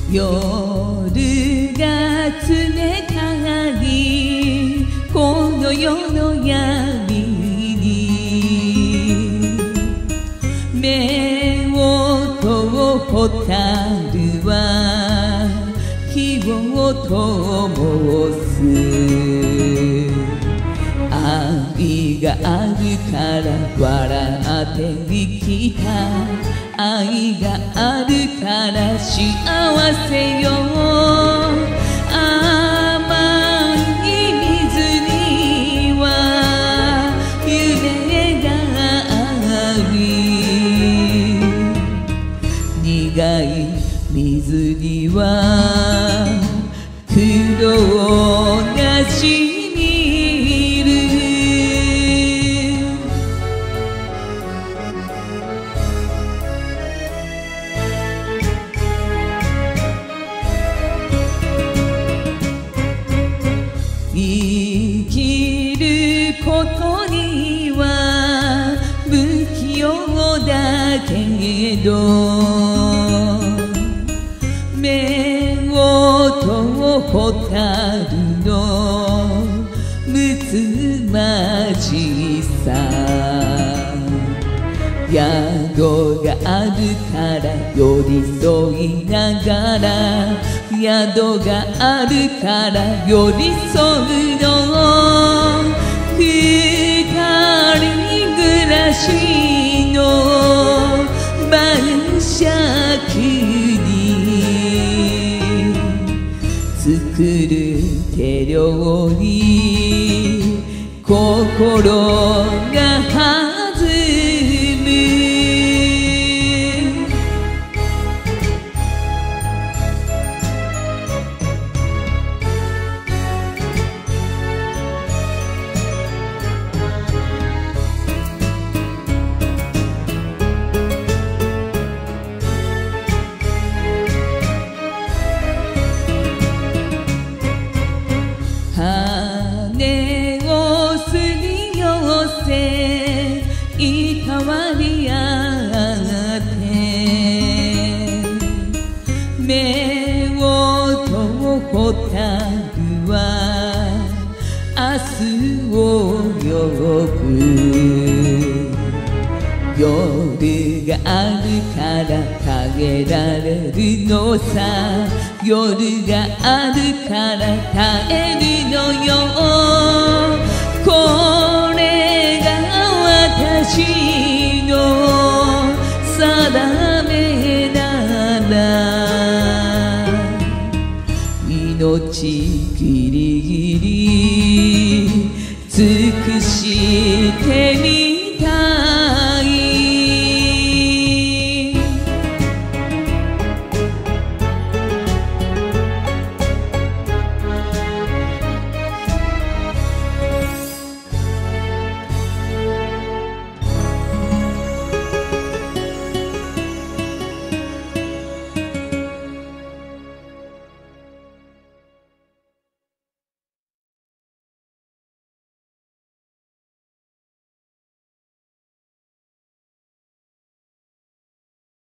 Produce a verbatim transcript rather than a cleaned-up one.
夜が冷たいこの世の闇に目をと蛍は火を灯す愛があるから笑って生きた愛があるから幸せよ甘い水には夢があり苦い水には苦労がしみる生きることには不器用だけど目をと蛍のむつまじさ宿があるから寄り添いながら宿があるから寄り添うの二人暮らしの晩酌に作る手料理心が弾む羽をすり寄せいたわり合って目をと蛍は明日を呼ぶ夜があるから耐えられるのさ夜があるから耐えるのよ